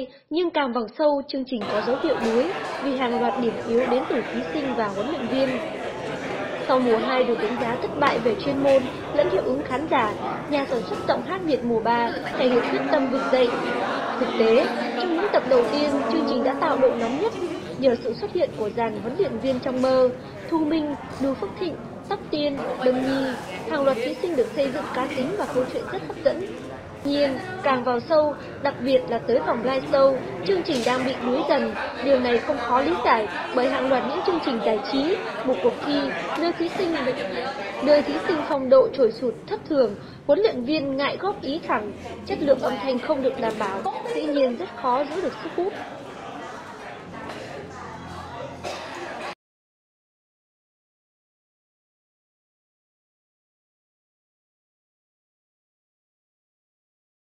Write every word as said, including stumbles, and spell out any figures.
hay, nhưng càng vào sâu, chương trình có dấu hiệu đuối vì hàng loạt điểm yếu đến từ thí sinh và huấn luyện viên. Sau mùa hai được đánh giá thất bại về chuyên môn lẫn hiệu ứng khán giả, nhà sản xuất giọng hát Việt mùa ba thể hiện quyết tâm vực dậy. Thực tế, trong những tập đầu tiên, chương trình đã tạo độ nóng nhất nhờ sự xuất hiện của dàn huấn luyện viên trong mơ, Thu Minh, Lưu Phước Thịnh, Tóc Tiên, Đông Nhi. Hàng loạt thí sinh được xây dựng cá tính và câu chuyện rất hấp dẫn. Nhiên, càng vào sâu, đặc biệt là tới vòng live show, chương trình đang bị đuối dần. Điều này không khó lý giải bởi hàng loạt những chương trình giải trí, một cuộc thi, nơi thí sinh nơi thí sinh phong độ trồi sụt thất thường, huấn luyện viên ngại góp ý thẳng, chất lượng âm thanh không được đảm bảo, dĩ nhiên rất khó giữ được sức hút.